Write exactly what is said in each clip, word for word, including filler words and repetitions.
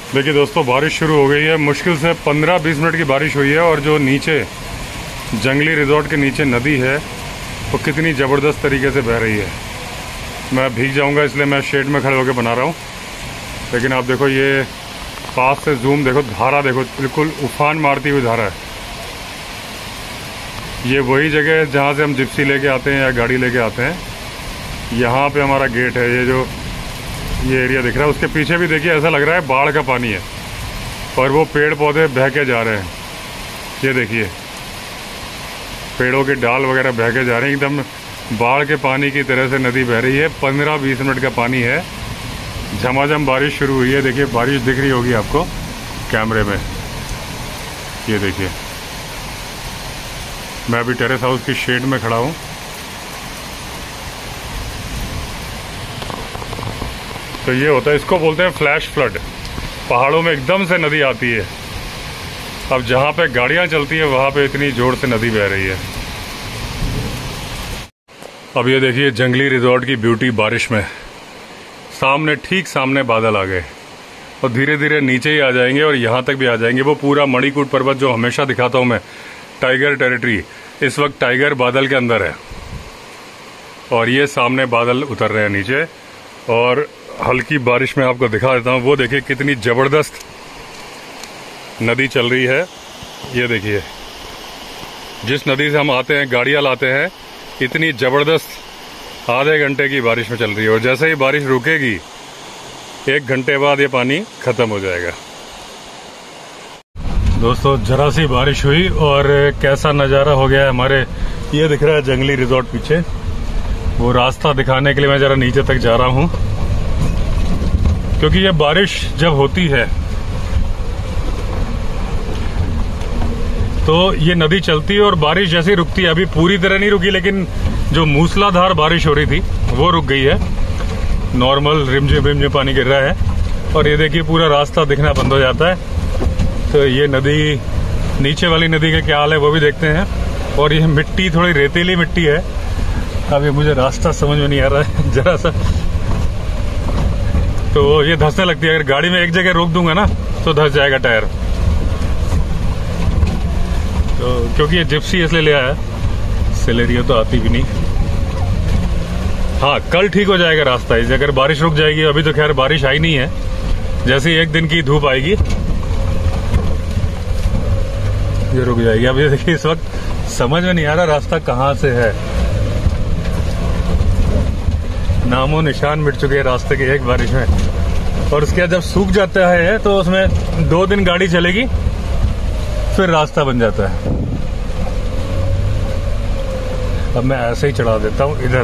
देखिए दोस्तों, बारिश शुरू हो गई है। मुश्किल से पंद्रह बीस मिनट की बारिश हुई है और जो नीचे जंगली रिजॉर्ट के नीचे नदी है वो कितनी ज़बरदस्त तरीके से बह रही है। मैं भीग जाऊंगा इसलिए मैं शेड में खड़े होकर बना रहा हूँ। लेकिन आप देखो, ये पास से जूम देखो, धारा देखो, बिल्कुल उफान मारती हुई धारा है। ये वही जगह है जहाँ से हम जिप्सी लेके आते हैं या गाड़ी लेके आते हैं। यहाँ पे हमारा गेट है। ये जो ये एरिया दिख रहा है उसके पीछे भी देखिए, ऐसा लग रहा है बाढ़ का पानी है और वो पेड़ पौधे बह के जा रहे हैं। ये देखिए, पेड़ों के डाल वगैरह बह के जा रहे हैं, एकदम बाढ़ के पानी की तरह से नदी बह रही है। पंद्रह बीस मिनट का पानी है। झमाझम बारिश शुरू हुई है। देखिए बारिश दिख रही होगी आपको कैमरे में। ये देखिए, मैं अभी टेरेस हाउस की शेड में खड़ा हूँ। तो ये होता है, इसको बोलते हैं फ्लैश फ्लड। पहाड़ों में एकदम से नदी आती है। अब जहाँ पे गाड़ियाँ चलती हैं वहाँ पे इतनी जोर से नदी बह रही है। अब ये देखिए जंगली रिजॉर्ट की ब्यूटी बारिश में। सामने, ठीक सामने बादल आ गए और धीरे धीरे नीचे ही आ जाएंगे और यहाँ तक भी आ जाएंगे। वो पूरा मणिकूट पर्वत जो हमेशा दिखाता हूँ मैं, टाइगर टेरिटरी, इस वक्त टाइगर बादल के अंदर है और ये सामने बादल उतर रहे हैं नीचे। और हल्की बारिश में आपको दिखा देता हूँ, वो देखिए कितनी ज़बरदस्त नदी चल रही है। ये देखिए, जिस नदी से हम आते हैं, गाड़ियाँ लाते हैं, इतनी ज़बरदस्त आधे घंटे की बारिश में चल रही है। और जैसे ही बारिश रुकेगी एक घंटे बाद ये पानी ख़त्म हो जाएगा। दोस्तों, जरा सी बारिश हुई और कैसा नज़ारा हो गया है हमारे। ये दिख रहा है जंगली रिजॉर्ट पीछे। वो रास्ता दिखाने के लिए मैं ज़रा नीचे तक जा रहा हूँ, क्योंकि ये बारिश जब होती है तो ये नदी चलती है और बारिश जैसी रुकती है। अभी पूरी तरह नहीं रुकी, लेकिन जो मूसलाधार बारिश हो रही थी वो रुक गई है। नॉर्मल रिमझिम रिमझिम पानी गिर रहा है और ये देखिए पूरा रास्ता दिखना बंद हो जाता है। तो ये नदी, नीचे वाली नदी का क्या हाल है वो भी देखते हैं। और ये मिट्टी थोड़ी रेतीली मिट्टी है। अब ये मुझे रास्ता समझ में नहीं आ रहा है जरा सा, तो ये धंसने लगती है। अगर गाड़ी में एक जगह रोक दूंगा ना तो धंस जाएगा टायर। तो क्योंकि ये जिप्सी इसलिए ले आया, सिलेरियो तो आती भी नहीं। हाँ, कल ठीक हो जाएगा रास्ता, इसे अगर बारिश रुक जाएगी। अभी तो खैर बारिश आई नहीं है। जैसे ही एक दिन की धूप आएगी ये रुक जाएगी। अब ये देखिए, इस वक्त समझ में नहीं आ रहा रास्ता कहाँ से है। नामो निशान मिट चुके हैं रास्ते के एक बारिश में। और उसके बाद जब सूख जाता है तो उसमें दो दिन गाड़ी चलेगी, फिर रास्ता बन जाता है। अब मैं ऐसे ही चढ़ा देता हूँ इधर।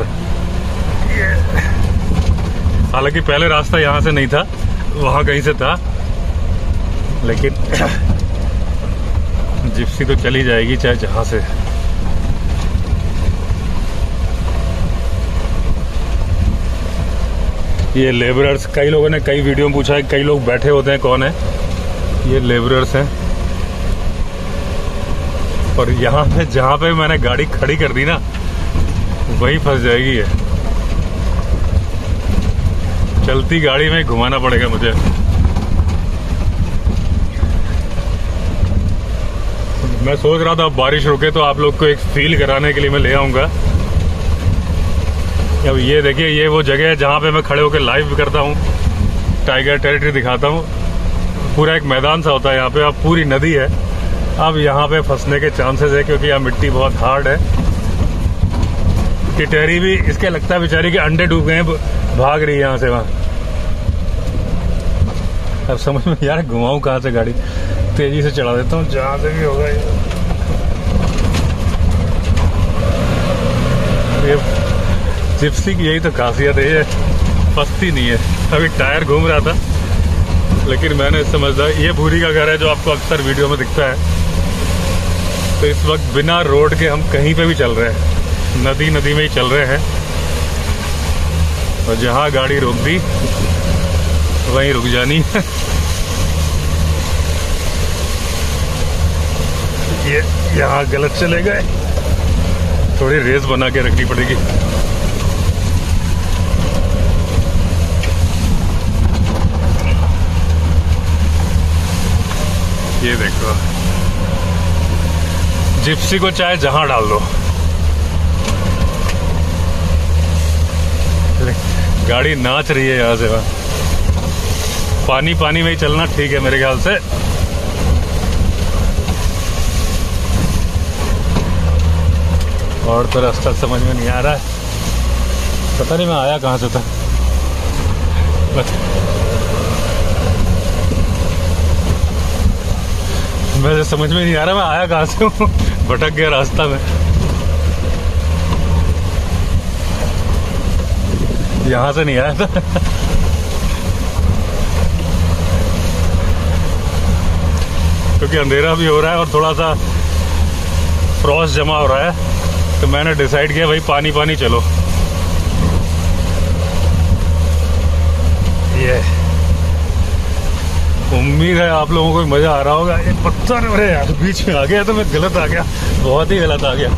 हालांकि पहले रास्ता यहाँ से नहीं था, वहां कहीं से था, लेकिन जिप्सी तो चली जाएगी चाहे जहां से। ये लेबरर्स, कई लोगों ने कई वीडियो में पूछा है, कई लोग बैठे होते हैं, कौन है? ये लेबरर्स हैं। और यहाँ पे जहाँ पे मैंने गाड़ी खड़ी कर दी ना, वहीं फंस जाएगी ये। चलती गाड़ी में घुमाना पड़ेगा मुझे। मैं सोच रहा था अब बारिश रुके तो आप लोग को एक फील कराने के लिए मैं ले आऊंगा। अब ये देखिए, ये वो जगह है जहाँ पे मैं खड़े होकर लाइव भी करता हूँ, टाइगर टेरिटरी दिखाता हूँ। पूरा एक मैदान सा होता है यहाँ पे। अब पूरी नदी है। अब यहाँ पे फंसने के चांसेस है, क्योंकि यहाँ मिट्टी बहुत हार्ड है। टिटहरी भी इसके लगता है बेचारी के अंडे डूब गए हैं, भाग रही है यहाँ से वहाँ। अब समझ में यार, घुमाऊं कहाँ से गाड़ी? तेजी से चला देता हूँ जहाँ से भी होगा। ये जिप्सी की यही तो खासियत है, ये फंसती नहीं है। अभी टायर घूम रहा था, लेकिन मैंने समझा ये भूरी का घर है जो आपको अक्सर वीडियो में दिखता है। तो इस वक्त बिना रोड के हम कहीं पे भी चल रहे हैं, नदी नदी में ही चल रहे हैं। और जहाँ गाड़ी रोक दी वहीं रुक जानी है। ये यहाँ गलत चले गए, थोड़ी रेस बना के रखनी पड़ेगी। ये देखो, जिप्सी को चाहे जहां डाल दो, गाड़ी नाच रही है यहाँ से वहां। पानी पानी में ही चलना ठीक है मेरे ख्याल से। और तो रास्ता समझ में नहीं आ रहा है, पता नहीं मैं आया कहाँ से था। मुझे समझ में नहीं आ रहा मैं आया कहाँ से हूँ, भटक गया रास्ता में। यहाँ से नहीं आया था। क्योंकि अंधेरा भी हो रहा है और थोड़ा सा फ्रॉस्ट जमा हो रहा है, तो मैंने डिसाइड किया भाई पानी पानी चलो। ये उम्मीद है आप लोगों को मजा आ रहा होगा। एक पत्थर अरे यार बीच में आ गया तो मैं गलत आ गया, बहुत ही गलत आ गया।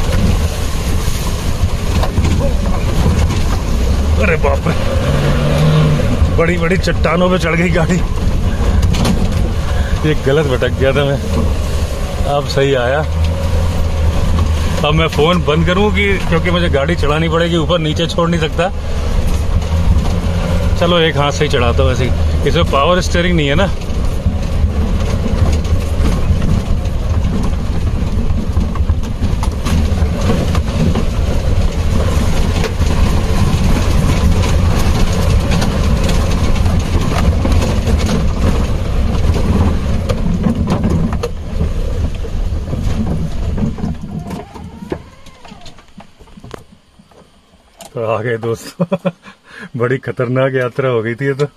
अरे बाप रे, बड़ी बड़ी चट्टानों पे चढ़ गई गाड़ी। ये गलत भटक गया था मैं, अब सही आया। अब मैं फोन बंद करूं कि क्योंकि मुझे गाड़ी चढ़ानी पड़ेगी, ऊपर नीचे छोड़ नहीं सकता। चलो एक हाथ से ही चढ़ाता हूं, वैसे इसमें पावर स्टीयरिंग नहीं है ना। तो आ गए दोस्तों। बड़ी खतरनाक यात्रा हो गई थी ये तो।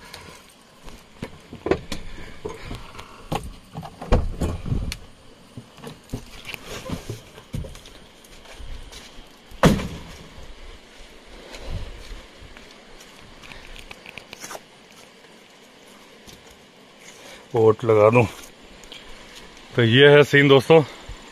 वोट लगा दूं। तो ये है सीन दोस्तों।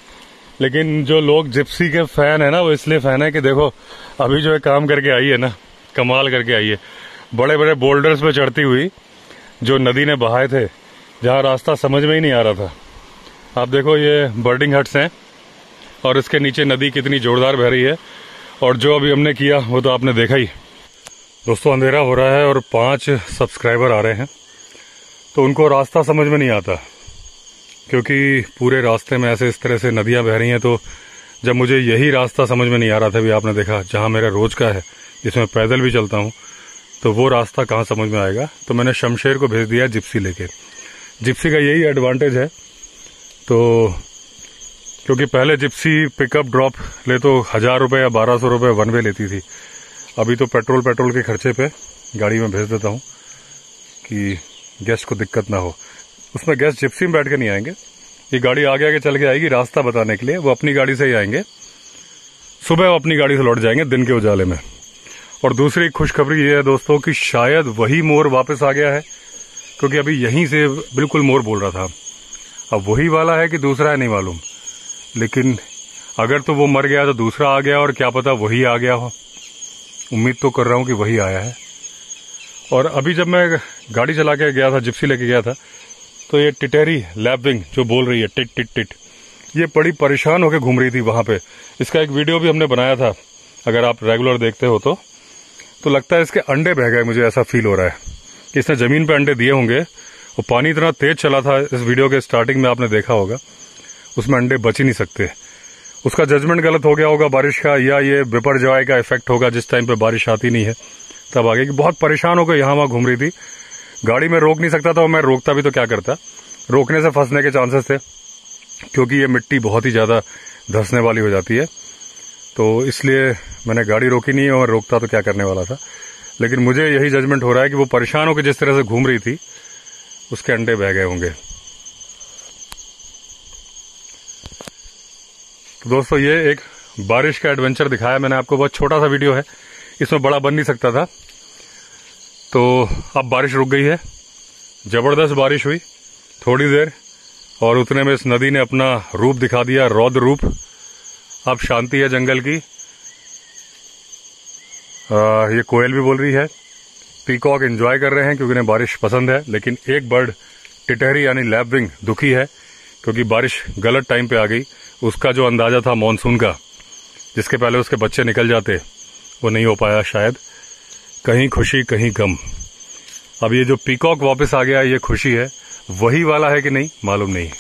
लेकिन जो लोग जिप्सी के फैन है ना, वो इसलिए फैन है कि देखो अभी जो है काम करके आई है ना, कमाल करके आई है। बड़े बड़े बोल्डर्स पे चढ़ती हुई जो नदी ने बहाए थे, जहाँ रास्ता समझ में ही नहीं आ रहा था। आप देखो ये बर्डिंग हट्स हैं और इसके नीचे नदी कितनी जोरदार बह रही है। और जो अभी हमने किया वो तो आपने देखा ही। दोस्तों अंधेरा हो रहा है और पांच सब्सक्राइबर आ रहे हैं, तो उनको रास्ता समझ में नहीं आता, क्योंकि पूरे रास्ते में ऐसे इस तरह से नदियां बह रही हैं। तो जब मुझे यही रास्ता समझ में नहीं आ रहा था, भी आपने देखा जहां मेरा रोज का है, जिसमें पैदल भी चलता हूं, तो वो रास्ता कहां समझ में आएगा। तो मैंने शमशेर को भेज दिया जिप्सी लेके। जिप्सी का यही एडवांटेज है। तो क्योंकि पहले जिप्सी पिकअप ड्रॉप ले तो हजार रुपये या बारह सौ रुपये वन वे लेती थी। अभी तो पेट्रोल पेट्रोल के खर्चे पे गाड़ी में भेज देता हूँ कि गेस्ट को दिक्कत ना हो। उसमें गेस्ट जिप्सी में बैठ के नहीं आएंगे, ये गाड़ी आगे आगे चल के आएगी रास्ता बताने के लिए। वो अपनी गाड़ी से ही आएंगे, सुबह वो अपनी गाड़ी से लौट जाएंगे दिन के उजाले में। और दूसरी खुशखबरी ये है दोस्तों कि शायद वही मोर वापस आ गया है, क्योंकि अभी यहीं से बिल्कुल मोर बोल रहा था। अब वही वाला है कि दूसरा है नहीं मालूम, लेकिन अगर तो वो मर गया तो दूसरा आ गया, और क्या पता वही आ गया हो। उम्मीद तो कर रहा हूं कि वही आया है। और अभी जब मैं गाड़ी चला के गया था, जिप्सी लेके गया था, तो ये टिटेरी लैपविंग जो बोल रही है टिट टिट टिट, ये बड़ी परेशान होकर घूम रही थी वहां पे। इसका एक वीडियो भी हमने बनाया था, अगर आप रेगुलर देखते हो तो तो लगता है इसके अंडे बह गए, मुझे ऐसा फील हो रहा है कि इसने जमीन पे अंडे दिए होंगे। और पानी इतना तेज चला था, इस वीडियो के स्टार्टिंग में आपने देखा होगा, उसमें अंडे बच ही नहीं सकते। उसका जजमेंट गलत हो गया होगा बारिश का, या ये बिपरजॉय का इफेक्ट होगा, जिस टाइम पे बारिश आती नहीं है तब आगे की। बहुत परेशान होकर यहाँ वहां घूम रही थी, गाड़ी में रोक नहीं सकता था। मैं रोकता भी तो क्या करता, रोकने से फंसने के चांसेस थे, क्योंकि ये मिट्टी बहुत ही ज्यादा धंसने वाली हो जाती है। तो इसलिए मैंने गाड़ी रोकी नहीं, और रोकता तो क्या करने वाला था। लेकिन मुझे यही जजमेंट हो रहा है कि वो परेशान होकर जिस तरह से घूम रही थी, उसके अंडे बह गए होंगे। तो दोस्तों ये एक बारिश का एडवेंचर दिखाया मैंने आपको, बहुत छोटा सा वीडियो है, इसमें बड़ा बन नहीं सकता था। तो अब बारिश रुक गई है, जबरदस्त बारिश हुई थोड़ी देर, और उतने में इस नदी ने अपना रूप दिखा दिया, रौद्र रूप। अब शांति है जंगल की। आ, ये कोयल भी बोल रही है, पीकॉक एंजॉय कर रहे हैं क्योंकि उन्हें बारिश पसंद है। लेकिन एक बर्ड टिटहरी यानी लैपविंग दुखी है क्योंकि बारिश गलत टाइम पे आ गई। उसका जो अंदाजा था मॉनसून का, जिसके पहले उसके बच्चे निकल जाते, वो नहीं हो पाया शायद। कहीं खुशी कहीं गम। अब ये जो पीकॉक वापस आ गया, ये खुशी है, वही वाला है कि नहीं मालूम नहीं।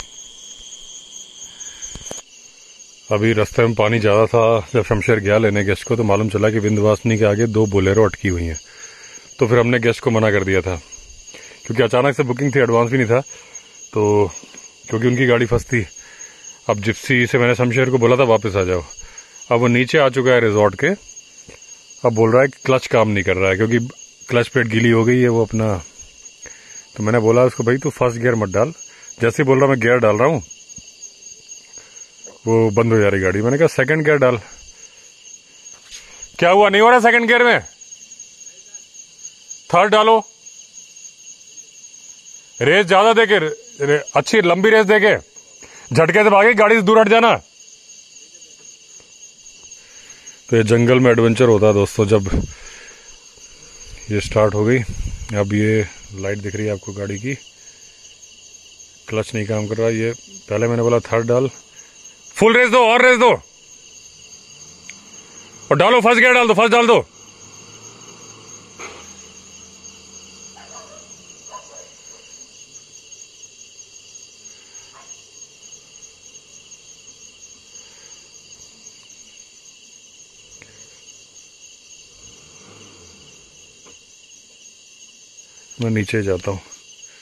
अभी रास्ते में पानी ज्यादा था। जब शमशेर गया लेने गेस्ट को तो मालूम चला कि विंध्यवासिनी के आगे दो बोलेरो अटकी हुई हैं। तो फिर हमने गेस्ट को मना कर दिया था, क्योंकि अचानक से बुकिंग थी, एडवांस भी नहीं था, तो क्योंकि उनकी गाड़ी फंसती। अब जिप्सी से मैंने शमशेर को बोला था वापस आ जाओ। अब वो नीचे आ चुका है रिजॉर्ट के। अब बोल रहा है कि क्लच काम नहीं कर रहा है, क्योंकि क्लच प्लेट गीली हो गई है वो अपना। तो मैंने बोला उसको, भाई तू फर्स्ट गियर मत डाल। जैसे ही बोल रहा मैं गियर डाल रहा हूँ, वो बंद हो जा रही गाड़ी। मैंने कहा सेकंड गियर डाल। क्या हुआ, नहीं हो रहा सेकंड गियर में? थर्ड डालो। रेस ज्यादा देके, अच्छी लंबी रेस देके, झटके से भागे, गाड़ी से दूर हट जाना। तो ये जंगल में एडवेंचर होता है दोस्तों। जब ये स्टार्ट हो गई, अब ये लाइट दिख रही है आपको गाड़ी की, क्लच नहीं काम कर रहा। ये पहले मैंने बोला थर्ड डाल, फुल रेस दो और रेस दो और डालो, फर्स्ट गियर डाल दो, फर्स्ट डाल दो। मैं नीचे जाता हूँ।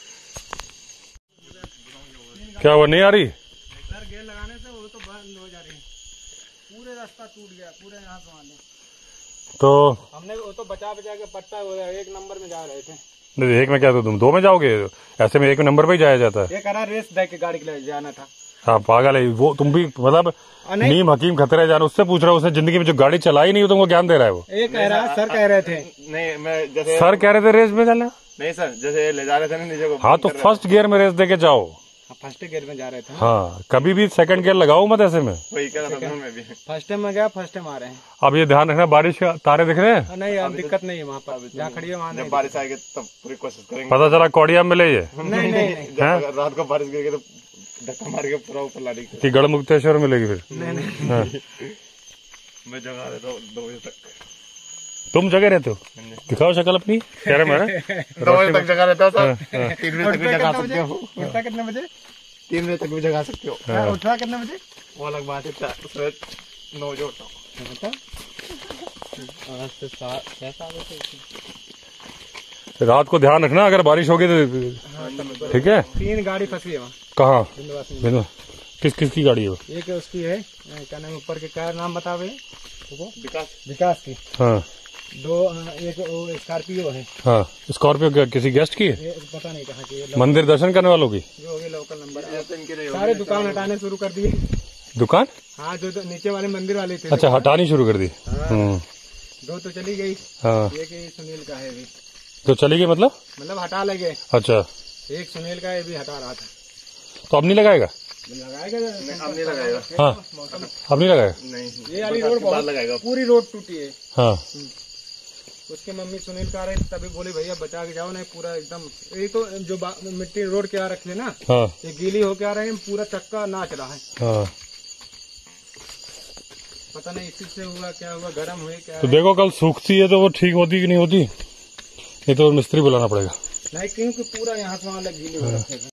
क्या वो नहीं आ रही? सर गेयर लगाने से वो तो बंद हो जा रही है, पूरे रास्ता टूट गया, पूरे यहाँ से वहाँ। तो हमने वो तो बचा बचा के पट्टा हो गया, एक नंबर में जा रहे थे। नहीं, एक में क्या, तो तुम दो में जाओगे? ऐसे में एक में नंबर पे ही जाया जाता है। ये करा रेस दे के गाड़ी के लिए जाना था। हाँ पागल है वो। तुम भी मतलब नीम हकीम खतरे जान, उससे पूछ रहा हूँ, उसने जिंदगी में जो गाड़ी चलाई नहीं, तुमको ज्ञान दे रहा है वो। ये कह रहा, सर कह रहे थे। नहीं, मैं जैसे सर कह रहे थे रेस में जाना। नहीं सर, जैसे ले जा रहे थे ना नीचे को। हाँ तो फर्स्ट गियर में रेस देके जाओ। फर्स्ट गियर में जा रहे थे। हाँ कभी भी सेकंड गियर लगाओ मत ऐसे में। वही कह रहा था मैं भी। फर्स्ट टाइम में गया, फर्स्ट टाइम आ रहे हैं। अब ये ध्यान रखना, बारिश के तारे दिख रहे हैं। नहीं अब दिक्कत नहीं है वहाँ पर, जहाँ खड़ी है वहाँ जब बारिश आएगी तब पूरी कोशिश करेंगे। पता चला कौड़िया में ले ये नहीं नहीं जब रात को बारिश गिर गई तो धक्का मार के पूरा ऊपर ला दी कि गढ़मुक्तेश्वर मिलेगी फिर। नहीं नहीं हाँ। मैं जगा रहता हूँ दो बजे तक। तुम जगह रहते हो? दिखाओ शक्ल अपनी। कह रहे मेरा दो बजे तक जगा रहता था। तीन बजे तक भी जगा सकते हो। उठता कितने बजे? तीन बजे तक भी जगा सकते हो। उठता कितने बजे? वो अलग बात है, नौ बजे उठता हूँ। रात को ध्यान रखना, अगर बारिश होगी तो ठीक है। तीन गाड़ी फंसी है वहाँ। कहाँ? विंध्यवासिनी। किस किस की गाड़ी है वो? एक उसकी है, क्या नाम ऊपर के, क्या नाम बता रहे? विकास विकास की। हाँ। दो एक स्कॉर्पियो है। हाँ स्कॉर्पियो क्या किसी गेस्ट की है? ये पता नहीं कहाँ की है। मंदिर दर्शन करने वालों की जो होगी लोकल नंबर। सारे दुकान हटाने शुरू कर दिए। दुकान? हाँ जो तो नीचे वाले मंदिर वाले थे। अच्छा हटानी शुरू कर दी। हाँ। दो तो चली गई। हाँ एक ही सुनील का है भी। तो चली गई मतलब? मतलब हटा लगे। अच्छा एक सुनील का ये भी हटा रहा था। तो अब नहीं लगाएगा? लगाएगा अब नहीं लगाएगा। हाँ अब नहीं लगाएगा। नहीं, ये वाली रोड बहुत लगाएगा। पूरी रोड टूटी है। हाँ उसकी मम्मी सुनील का आ रही थी, तभी बोली भैया बचा के जाओ, नहीं पूरा एकदम ये तो जो मिट्टी रोड के आ रखे ना, हाँ ये गीली होके आ रहे हैं, पूरा चक्का नाच रहा है। हाँ। पता नहीं इसी से हुआ क्या हुआ, गर्म हुए क्या तो है। देखो कल सूखती है तो वो ठीक होती कि नहीं होती, नहीं तो मिस्त्री बुलाना पड़ेगा। नहीं क्योंकि पूरा यहाँ से वहाँ लग गीली हो रखे हैं।